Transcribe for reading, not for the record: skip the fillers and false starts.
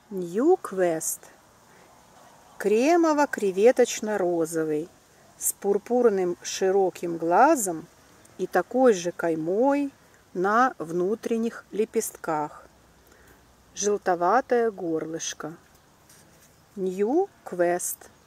Нью Квест. Кремово-креветочно-розовый, с пурпурным широким глазом и такой же каймой на внутренних лепестках. Желтоватое горлышко. Нью Квест.